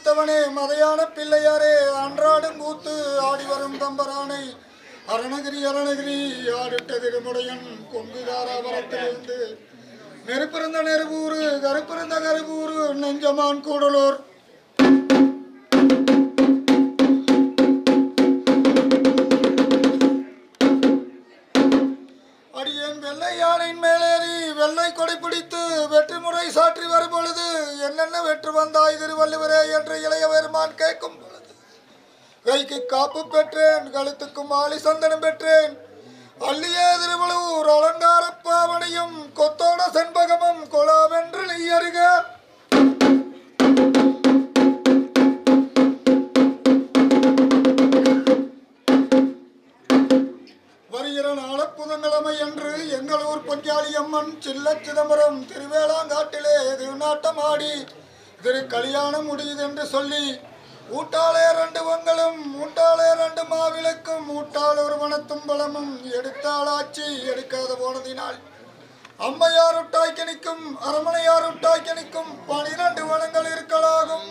அளித்தவனே மதையான பிள்ளையாரே அன்றாடும் கூத்து ஆடி வரும் தம்பரானை அரணகிரி அரணகிரி ஆடிட்ட திருமுடையன் கொங்குதாராபுரத்திலிருந்து நெருப்பிருந்த நெருபூரு கருப்பிருந்த கருபூரு நெஞ்சமான் கூடலூர் அடியேன் வெள்ளை யானையின் மேலேறி வெள்ளை கொடை பிடித்து வெற்றி முறை சாற்றி வரும் பொழுது என்னென்ன வெற்று வந்தாய் திருவள்ளுவரே என்று இளைய பெருமான் கேட்கும் பொழுது கைக்கு காப்பு பெற்றேன் கழுத்துக்கு மாலி சந்தனம் பெற்றேன் அள்ளியே திருவள்ளூர் அலங்கார பாவனையும் கொத்தோட செண்பகமும் கொலாவென்று நீ அருக வருகிற நாள புதன்கிழமை என்று எங்களூர் பொஞ்சாலி அம்மன் சில்ல சிதம்பரம் திருவேளாங்காட்டிலே திருநாட்டம் ஆடி திரு கல்யாணம் முடியுது என்று சொல்லி ஊட்டாளே 2 வங்களும் ஊட்டாளே 2 மாவிளக்கும் ஊட்டாள் ஒரு மனத்தும் பலமும் எடுத்தாளாச்சி எடுக்காத போனதினால் அம்மையார் உட்டாய்க்கணிக்கும் அரமனையார் உட்டாய்க்கணிக்கும் 12 வனங்கள் இருக்கலாகும்.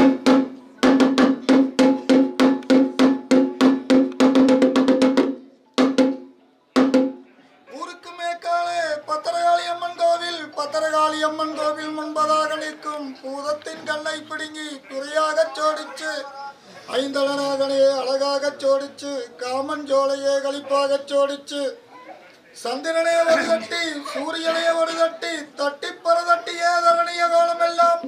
ஊருக்கு மேற்காலே பத்திரகாளி அம்மன் கோவில் முன்பதாக நிற்கும் பூதத்தின் கண்ணை பிடுங்கி பிறையாக சோடிச்சு ஐந்தளனாகனே அழகாக சோடிச்சு காமன் ஜோலையே களிப்பாக சோடிச்சு சந்திரனே ஒரு தட்டி சூரியனே ஒரு தட்டி தட்டி பரதட்டியே தரணிய காலமெல்லாம்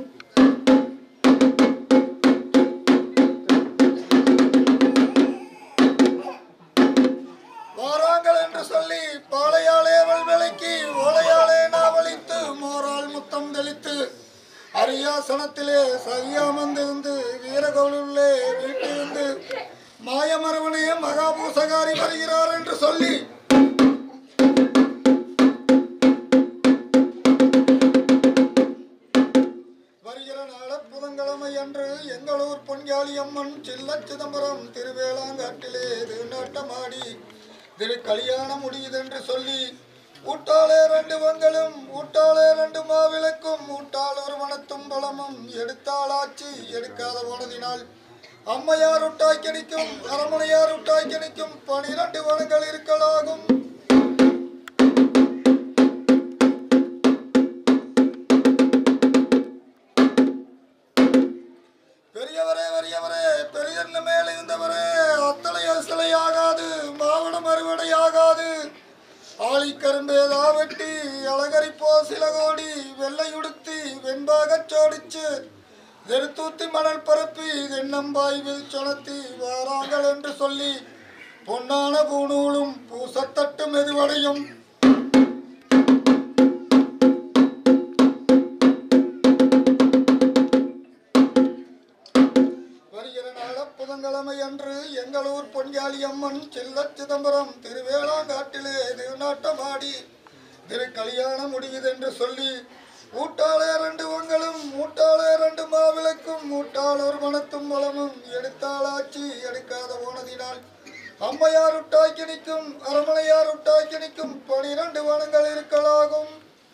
வாராங்கள் என்று சொல்லி பாளையாலே அவள் விலைக்கு ஓலையாலே நாவலித்து மோரால் முத்தம் தெளித்து அரியாசனத்திலே சரியாமந்திருந்து வீரகோளுள்ளே வீட்டிலிருந்து மாயமரவனே மகாபூசகாரி வருகிறார் என்று சொல்லி வருகிற நாள புதன்கிழமை அன்று எங்களூர் பொஞ்சாலி அம்மன் சில்ல சிதம்பரம் திருவேளாங்காட்டிலே திருநாட்டமாடி திரு கல்யாணம் முடியுதென்று சொல்லி ஊட்டாளே 2 வங்களும் ஊட்டாளே 2 மாவிளக்கும் ஊட்டாள் ஒரு மனத்தும் பலமும் எடுத்தாளாச்சி எடுக்காத போனதினால் அம்மையார் உட்டாய்க்கணிக்கும் அரமனையார் உட்டாய்க்கணிக்கும் 12 வனங்கள் இருக்கலாகும். பெரியவரே பெரியவரே பெரியன்ன மேலே இருந்தவரே அத்தலை அசலையாகாது மாவனம் அறுவடையாகாது ஆளிக்கரும்பேதா வெட்டி அலங்கரிப்போ சில கோடி வெள்ளையுடுத்தி வெண்பாகச் சோடிச்சு வெறுத்தூத்தி மணல் பரப்பி தென்னம்பாய்வில் சொனத்தி வாராங்கள் என்று சொல்லி பொன்னான பூநூலும் பூசத்தட்டு மெதுவடையும் புதன்கிழமை அன்று எங்களூர் பொஞ்சாலி அம்மன் சில்ல சிதம்பரம் திருவேளாங்காட்டிலே திருநாட்டமாடி திரு கல்யாணம் முடியுதென்று சொல்லி ஊட்டாளே 2 வங்களும் ஊட்டாளே 2 மாவிளக்கும் ஊட்டாள் ஒரு மனத்தும் பலமும் எடுத்தாளாச்சி எடுக்காத போனதினால் அம்மையார் உட்டாய்க்கணிக்கும் அரமனையார் உட்டாய்க்கணிக்கும் 12 வனங்கள் இருக்கலாகும்.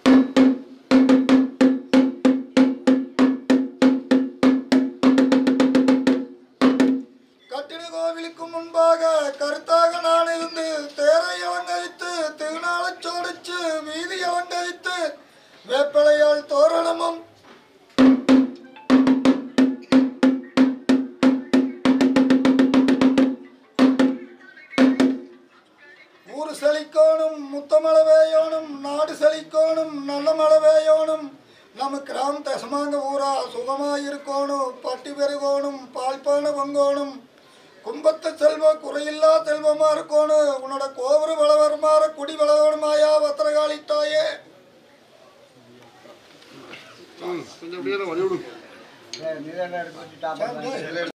கோவிலுக்கு முன்பாக கருத்தாக நான் இருந்து தேரை அலங்கரித்து திருநாளச் சோடிச்சு வீதி அலங்கரித்து வேப்பிலையால் தோரணமும் ஊரு செழிக்கோணும் முத்தமழை வேயோனும் நாடு செழிக்கோணும் நல்ல மழை வேயோனும் நம்ம கிராம தசமாங்க ஊரா சுகமாயிருக்கோணும் பட்டி பெருகோணும் பால்பான பொங்கோணும் கும்பத்து செல்வ குறையில்லா செல்வமா இருக்கணும் உன்னோட கோபுர வளவருமாற குடி வளவருமாயா பத்திரகாளி தாயே கொஞ்சம்